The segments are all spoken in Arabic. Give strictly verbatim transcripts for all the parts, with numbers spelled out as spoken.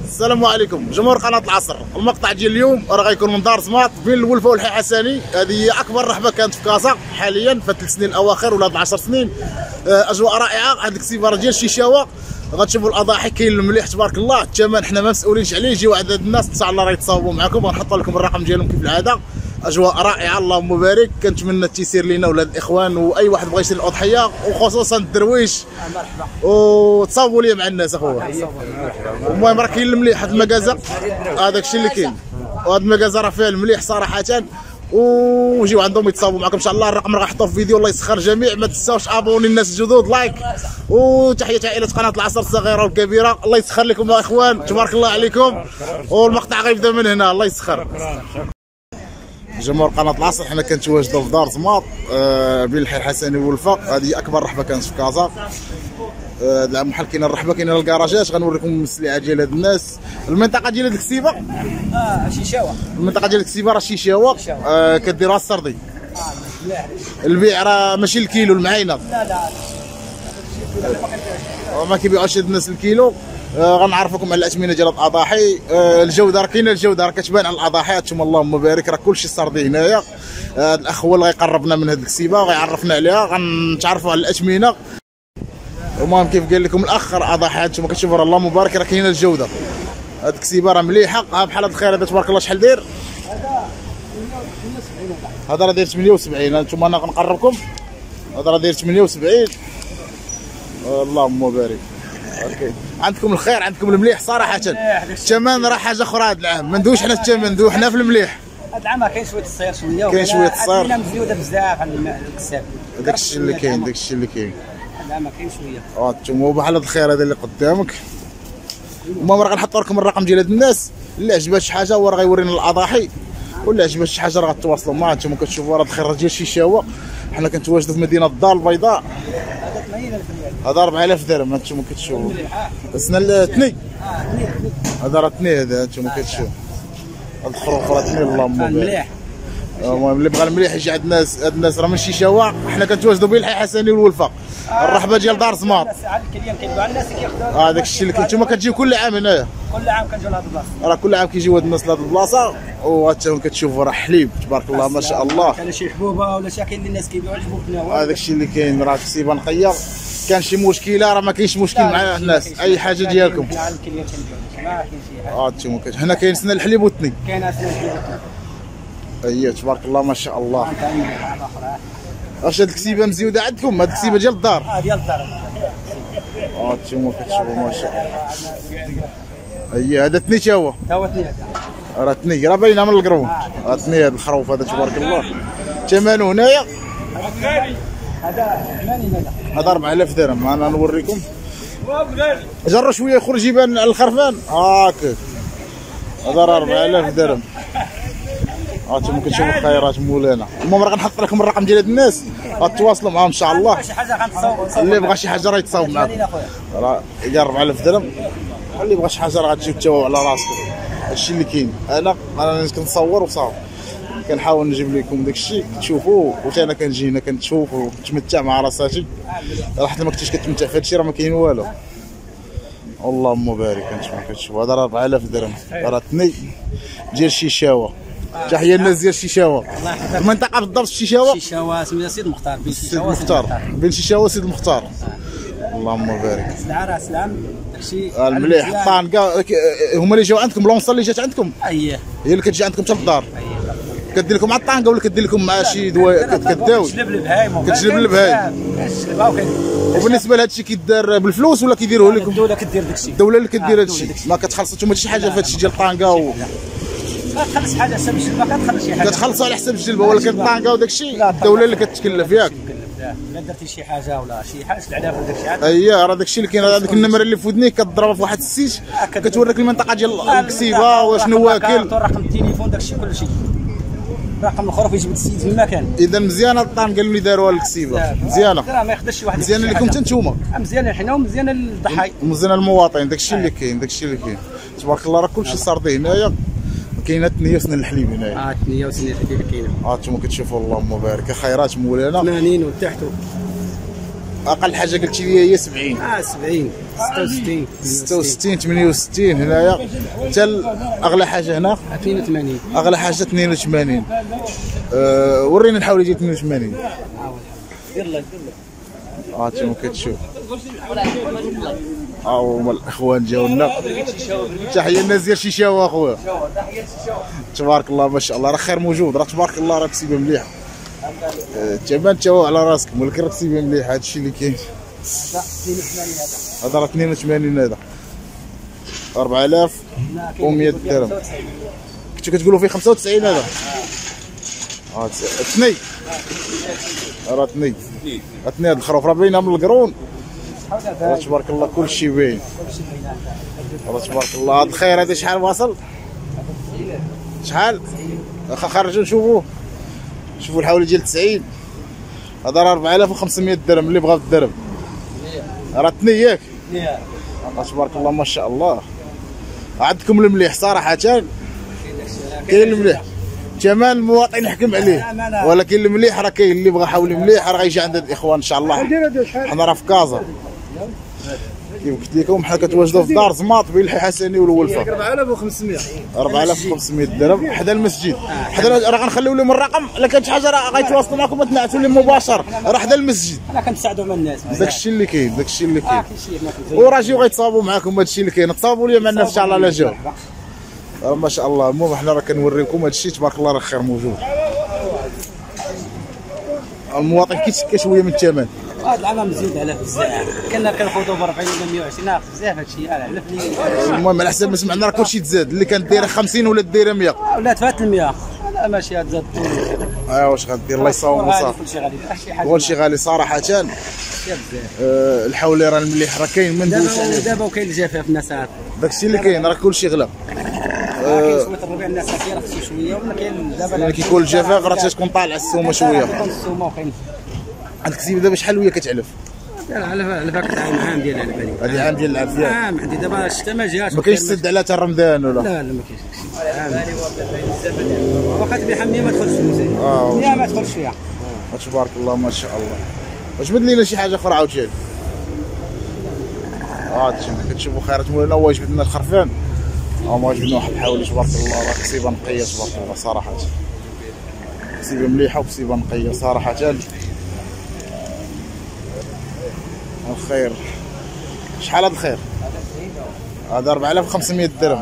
السلام عليكم جمهور قناه العصر. المقطع ديال اليوم راه غيكون من دار زماط بين الولفه والحي حسني. هذه هي اكبر رحبه كانت في كازا حاليا في الثلاث سنين الاواخر ولا العشر سنين. اجواء رائعه. هذيك السيفاره ديال الشيشاوه غتشوفوا الاضاحي كاين المليح تبارك الله. الثمن حنا ما مسؤولينش عليه. يجيو عدد الناس ان شاء الله راه يتصاوبوا معكم. غنحط لكم الرقم ديالهم كيف العاده. اجواء رائعه اللهم بارك. كنتمنى التيسير لينا ولاد الاخوان واي واحد بغى يشري الاضحيه وخصوصا الدرويش. مرحبا. وتصاوبوا لي مع الناس اخويا. المهم راه كاين المليح هاد المكازا. هذاك الشيء اللي كاين. وهاد المكازا راه فيها المليح صراحه. وجيو عندهم يتصاوبوا معكم ان شاء الله. الرقم راه غنحطوه في فيديو. الله يسخر الجميع. ما تنساوش ابوني الناس الجدد لايك. وتحيه عائله قناه العصر الصغيره والكبيره. الله يسخر لكم يا اخوان تبارك الله عليكم. والمقطع غيبدا من هنا. الله يسخر. جمهور قناه العصر حنا كنتواجدوا في دار زماط آه بين الحي الحسني والفق. هذه اكبر رحبه كانت في كازا. آه العام بحال كاينه الرحبه كاينه الكراجات. غنوريكم السلعه ديال هاد الناس. المنطقه ديال هاد الكسيبه اه شيشاوه. المنطقه ديال الكسيبه راه شيشاوه. آه كديروها السردي. البيع راه ماشي الكيلو المعاينه. لا لا ما كيبيعوش هاد الناس الكيلو. آه غنعرفكم على الاثمنه ديال الاضاحي. آه الجوده راه كاينه. الجوده راه كتبان على الاضاحي. هانتوما اللهم بارك راه كلشي سردي هنايا. آه الاخ هو اللي غيقربنا من هاد الكسيبه وغيعرفنا عليها. غنتعرفوا على الاثمنه. المهم كيف قال لكم الاخ راه اضاحي. هانتوما كتشوفوا راه اللهم بارك راه كاينه الجوده. هاد الكسيبه راه مليحه. ها بحال هاد الخير هذا تبارك الله شحال داير؟ هذا راه داير ثمانية وسبعين. هانتوما انا غنقربكم. هذا راه داير ثمانية وسبعين. آه اللهم بارك. اوكي عندكم الخير عندكم المليح صراحه. الثمن راه حاجه اخرى هذا العام. ما ندويش حنا الثمن ندوي حنا في المليح. هذا العام كاين شويه الصير شويه كاين شويه الصير. عندنا مزيوده بزاف على الكساب. داك الشيء اللي كاين داك الشيء اللي كاين. هذا العام كاين شويه. اه انتم بحال هذا الخير هذا اللي قدامك. المهم راه غنحط لكم الرقم ديال هاد الناس. اللي عجبها شي حاجه هو راه غيورينا الاضاحي. واللي عجبها شي حاجه راه غتواصلوا معاه. انتم كتشوفوا راه الخير ديال شيشاوه. حنا كنتواجدوا في مدينه الدار البيضاء. هذا أربعة آلاف درهم. هانتوما كتشوفوا سنا الثني. هذا راه ثني. هذا هانتوما كتشوفوا هاد الخروف راه ثني اللهم بارك. مليح. المهم اللي بغى المليح يجي عند الناس. هاد الناس راه من شيشاوه. حنا كنتواجدوا بين الحي حسني والولفه. الرحبه ديال دار زماط. هذاك الشيء اللي كنتوما كتجيو كل عام هنايا. كل عام كنجيو لهاد البلاصه. راه كل عام كيجيو هاد الناس لهاد البلاصه. وهانتوما كتشوفوا راه حليب تبارك الله ما شاء الله. كاين شي حبوبه ولا شي كاين اللي الناس كيبيعوا الحبوب هنا. هذاك الشيء اللي كاين راه كسيبه نقيه. كان شي مشكله راه ما كاينش مشكل مع الناس. اي حاجه ديالكم. اه انتم هنا كاين سنا الحليب والثني. كاين سنا الحليب والثني. اييه تبارك الله ما شاء الله. واش هاد الكسيبه مزيوده عندكم؟ هاد الكسيبه ديال الدار. اه ديال الدار. اه انتم كتشوفوا ما شاء الله. اييه هذا ثني تا هو. تا هو ثني. راه ثني راه باينه من القرون. اه ثني هذا الخروف هذا تبارك الله. ثمنه هنايا هذا ثمانين. هذا هذا أربعة آلاف درهم. انا نوريكم. جروا شويه يخرج يبان الخرفان. هاكا هذا راه أربعة آلاف درهم. هانتوما كتشوفوا الخيرات مولانا. المهم راه غنحط لكم الرقم ديال هاد الناس. غتواصلوا معاهم ان شاء الله. شي حاجه غنتصاوب. اللي بغى شي حاجه راه يتصاوب معاكم. راه داير أربعة آلاف درهم. اللي بغى شي حاجه راه غتجيو تجاوب على راسكم. هادشي اللي كاين. انا انا كنصور وصافي. كنحاول نجيب لكم داكشي تشوفوا. وحتى انا كنجي هنا كنشوف ونتمتع مع راساتي. راه حتى ما كنتيش كتمتع في هادشي راه ما كاين والو. اللهم بارك. انتما كتشوفوا هذا راه أربعة آلاف درهم. راه ثني ديال شيشاوه. تحيه للناس ديال شيشاوه. المنطقه بالضبط شيشاوه. شيشاوه سميتها سيد المختار. بين سيد المختار. بين شيشاوه وسيد المختار. اللهم بارك. سلعه راه سلعه داكشي المليح. الطانكا هما اللي جاو عندكم. لونصه اللي جات عندكم. اييه هي اللي كتجي عندكم حتى للدار. كدير لكم مع الطانكا ولا كدير لكم مع شي دواء كداوي؟ كتجلب البهايم. كتجلب البهايم. وبالنسبه لهذا الشيء كيدار بالفلوس ولا كيديروه لكم؟ الدوله كدير داكشي. الدوله اللي كدير هذا الشيء. ما كتخلصوا نتوما شي حاجه في هذا الشيء ديال الطانكا و ما كتخلص حاجه حسب الجلبه. كتخلص شي حاجه. كتخلصوا على حساب الجلبه. ولكن الطانكا وداك الشيء الدوله اللي كتكلف ياك. الا درتي شي حاجه ولا شي حاجه عليها في داك الشيء. اييه راه داك الشيء اللي كاين. هذيك النمره اللي في ودنيك كتضربها في واحد السيت. كتوريك المنطقه ديال الكسيبه وشنو واكل. رقم التليفون داك الشيء كلشي. رقم الخروف يجبد السيد في المكان. اذا مزيانه الطانكا اللي داروها للكسيبه. مزيانه. راه ما يخدش شي واحد. مزيانه لكم حتى نتوما. مزيانه حنا ومزيانه للضحايا. مزيانه للمواطن. داك الشيء اللي كاين. داك الشيء اللي كاين تبارك الله. راه كلشي سردي هنايا. كاينه ثنيه وسن الحليب هنايا. اه ثنيه وسن الحليب كاينه. ها انتم كتشوفوا اللهم بارك خيرات مولانا. ثمانين وتحت. اقل حاجه قلتي لي هي سبعين. اه سبعين ستة وستين ستة وستين ثمانية وستين هنايا. حتى اغلى حاجه هنا اثنين وثمانين. اغلى حاجه اثنين وثمانين. أه وريني نحاول يجي اثنين وثمانين. يلا ها انتم كتشوف ها هما الاخوان جاو لنا. تحيه للناس ديال شيشاوه اخويا. تبارك الله ما شاء الله راه خير موجود. راه تبارك الله راه كسيبه مليحه. الثمن أه تا على راسكم ولكن راه كسيبه مليحه. هادشي اللي كاين. هذا راه اثنين وثمانين. هذا أربعة آلاف ومية درهم. كنتو كتقولوا فيه خمسة وتسعين. هذا ها ثني راه ثني ثني. هاد الخروف راه باينه من القرون. راه تبارك الله كلشي باين. راه تبارك الله. هاد الخير هذا شحال واصل؟ شحال؟ واخا خرجوا نشوفوه. شوفوا الحوالي ديال تسعين. هذا راه أربعة آلاف وخمسمية درهم اللي بغا في الدرهم. راه ثني ياك؟ راه تبارك الله ما شاء الله. عندكم المليح صراحه. كاين المليح ثمن المواطن يحكم عليه، ولكن المليح راه كاين. اللي بغى حول مليح راه غيجي عند هاد الاخوان ان شاء الله. حنا راه في كازا كيف قلت لكم. حنا كتواجدوا في دار زماط بين الحي حسني والولفه. أربعة آلاف وخمسمية. أربعة آلاف وخمسمية درهم حدا المسجد. حدا راه غنخليو لهم الرقم. الا كانت حاجه راه غيتواصلوا معكم وتنعتوا لهم مباشر. راه حدا المسجد. حنا كنساعدوا مع الناس. داكشي اللي كاين. داكشي اللي كاين. اه كلشي هنا في وراه جيو غيتصاوبوا معكم. هادشي اللي كاين. تصاوبوا لي مع الناس ان شاء الله. لا جاو راه ما شاء الله. المهم حنا راه كنوريكم هادشي تبارك الله راه خير موجود. المواطن كيتشكى شويه من الثمن. هذا العام مزيود على بزاف. كنا كناخذوا ب أربعين ولا مية وعشرين. ناقص بزاف هادشي. على فلي المهم على حسب ما سمعنا راه كلشي تزاد. اللي كانت دايره خمسين ولا دايره مية. ولات فات المية. لا ماشي تزاد. ايوا واش غدير؟ الله يصاوب وصافي. كلشي غالي. شي حاجه كلشي غالي صراحه. بزاف. أه الحولي راه المليح راه كاين من دابا دابا وكاين الجفاف الناس عارف. داكشي اللي كاين. راه كلشي غلا. كاين سويت الربيع الناس كيرخصوا شويه ولا كاين دابا يعني كيكون الجفاف راه تكون طالعه السومه شويه. السومه وكاين عندك سيب دابا شحال وهي كتعلف؟ لا على على فاك عام عام ديال العلبه. هذه عام ديال العلف ديالك. عام عندي دابا الشتا ما جاش. ما كاينش سد على حتى رمضان ولا؟ لا لا ما كاينش. عام واخا تبيع مية ما تدخلش فلوس. اه مية ما تدخلش فيها. تبارك الله ما شاء الله. جبد لينا شي حاجه اخرى عاوتاني. اه كتشوفوا خيرات مولانا. هو جبد لنا الخرفان. ها ما جبدنا واحد الحاولي تبارك الله. راه كسيبه نقيه تبارك الله صراحه. كسيبه مليحه وكسيبه نقيه صراحه. الخير شحال هذا الخير؟ هذا أربعة آلاف وخمسمية درهم.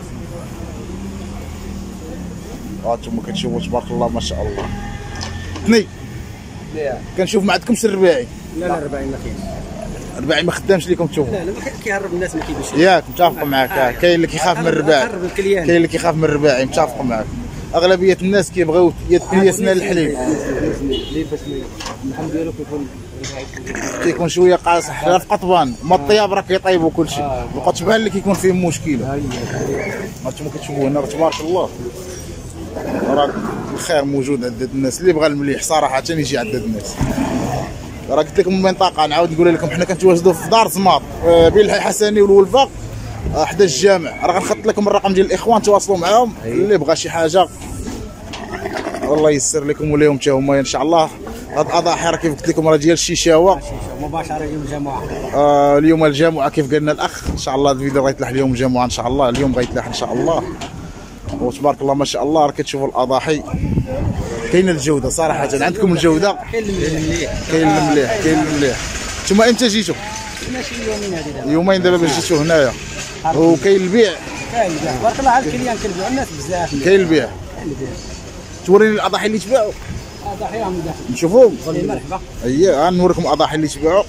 هانتوما كتشوفوا تبارك الله ما شاء الله. اثني كنشوف ما عندكمش الرباعي. لا لا الرباعي ما كاينش. الرباعي ما خدامش ليكم تشوفوا. لا لا كيهرب الناس ما كيدوش. ياك متفق معاك. كاين اللي كيخاف من الرباعي. كاين اللي كيخاف من الرباعي. متفق معاك. اغلبيه الناس كيبغيو يتنيسنا الحليب. اللحم ديالو كيكون كيكون شويه قاصح. حنا في قطبان ما الطياب راه كيطيبوا كلشي. بقات تبان اللي كيكون فيه مشكله. هانتوما كتشوفوا هنا تبارك الله. راه الخير موجود عند الناس. اللي بغى المليح صراحه يجي عند الناس. راه قلت لكم المنطقه نعاود نقول لكم. حنا كنتواجدوا في دار زماط بين الحي حسني والولفه حدا الجامع. راه غنخط لكم الرقم ديال الاخوان تواصلوا معاهم. اللي بغى شي حاجه الله ييسر لكم وليهم حتى هما ان شاء الله. هاد الاضاحي راه كيف قلت لكم راه ديال الشيشاوه مباشره يوم الجمعه. آه اليوم الجمعه كيف قالنا الاخ. ان شاء الله الفيديو غيتلاح اليوم الجمعه ان شاء الله. اليوم غيتلاح ان شاء الله. وتبارك الله ما شاء الله. راه كتشوفوا الاضاحي كاين الجوده صراحه. عندكم الجوده. كاين المليح. كاين المليح. كاين المليح. نتوما امتى جيتوا؟ ماشي يومين هذه دابا. يومين دابا باش جيتوا هنايا. وكاين البيع. كاين البيع تبارك الله على الكليان كنبيعوا الناس بزاف. كاين البيع. توريني الاضاحي اللي تباعوا. اضاحيهم داخل نشوفوهم. مرحبا. اييه غنوريكم الاضاحي اللي تباعوا.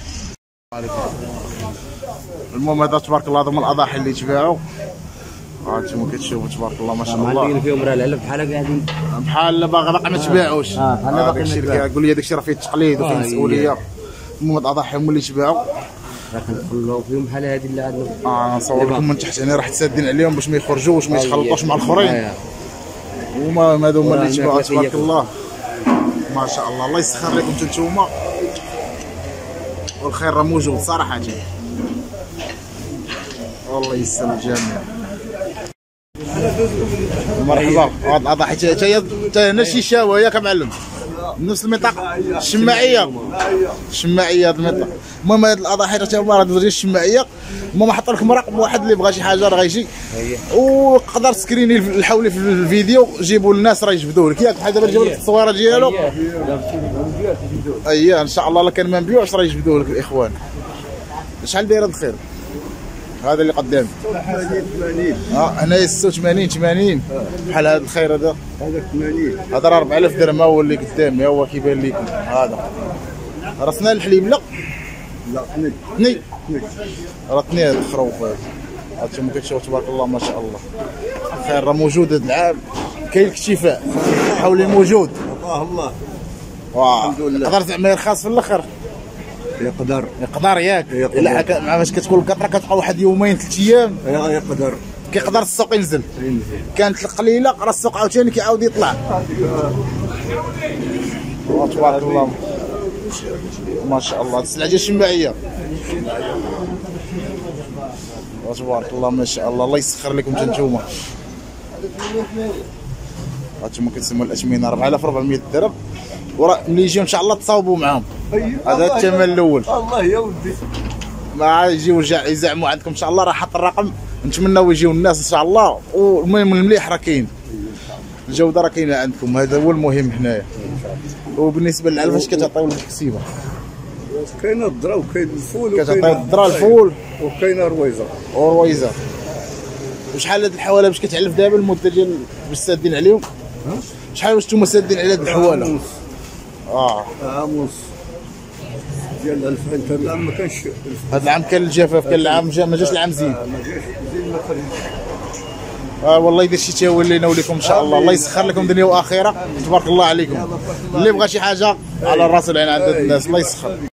المهم هذا تبارك الله هذا من الاضاحي اللي تباعوا. ها انتم كتشوفوا تبارك الله ما شاء الله. معلقين فيهم راه العلب بحال قاعدين بحال باغي باقي ما تباعوش. اه بحال باقي ما تباعوش. قول لي داكشي راه فيه التقليد وفيه المسؤوليه. المهم الاضاحي هما اللي تباعوا. راه كنخلوهم فيهم بحال هذه اللي عندنا. اه نصور لكم من تحت يعني راه تسادين عليهم باش ما يخرجوش ما يتخلطوش مع الاخرين. هما هادو هما اللي تباعوا تبارك الله ما شاء الله. الله يسخر لكم نتوما. والخير راه موجود صراحه. والله يسلم الجميع. مرحبا. هاد الاضاحي حتى هي هنا الشيشاوه ياك معلم. نفس المنطقه الشماعيه. الشماعيه هاد المنطقه. المهم هاد الاضاحي حتى هما راه ديال الشماعيه. المهم حط لكم رقم واحد اللي بغى شي حاجه راه غيجي وقدر تسكريني الحولي في الفيديو جيبوا للناس راه يجبدوه لك ياك بحال دابا جابوا لك التصويره ديالو. اييه ان شاء الله الا كان ما نبيعوش راه يجبدوه لك الاخوان. شحال داير هذا الخير؟ هذا اللي قدامي ثمانين. اه هنايا ستة وثمانين ثمانين بحال هذا الخير هذا. هذا ثمانين. هذا راه أربعة آلاف درهم هو اللي قدامي هو كيبان لكم. هذا راه سنان الحليب لا لا اثنين. اثنين راه اثنين هذا الخروف هذا. هانتوما كتشوفوا تبارك الله ما شاء الله. خير راه موجود هذا العام كاين الاكتفاء حولي موجود. الله الله. واه الحمد لله. يقدر زعما يرخص في الاخر يقدر يقدر ياك يقدر. الا حكا مع باش كتكون القطره كتبقى واحد يومين ثلاث ايام يقدر كيقدر السوق ينزل. ينزل. كانت القليله راه السوق عاوتاني كيعاود يطلع. تبارك الله ما شاء الله. هاد السلعه ديال الشماعيه تبارك الله ما شاء الله. الله يسخر لكم حتى نتوما. هانتوما كتسموا الاثمنه أربعة آلاف وأربعمية درهم وراه ملي يجيو ان شاء الله تصاوبوا معاهم. هذا الثمن الاول. الله يا ودي ما يجيو يزعموا عندكم ان شاء الله. راه حط الرقم نتمناو يجيو الناس ان شاء الله. والمهم المليح راه كاين الجوده راه كاينه عندكم هذا هو المهم هنايا. وبالنسبه للعلف اش كتعطيو للكسيبه؟ كاين الذره وكاين الفول كتعطيو الذره الفول وكاين رويزه ورويزه. وشحال هاد الحواله باش كتعلف دابا المده ديال باش سادين عليهم؟ شحال واش نتوما سادين على هاد الحواله؟ اه عام ونص ديال ألفين. هذا العام ما كانش هذا العام كان الجفاف كان العام جا ما جاش العام زين. ما جاش زين ما خرجش. اه والله اذا شتي ولينا وليكم ان شاء الله. الله يسخر لكم دنيا واخره تبارك الله عليكم. اللي بغى شي حاجه على الراس والعين عند الناس الله يسخر.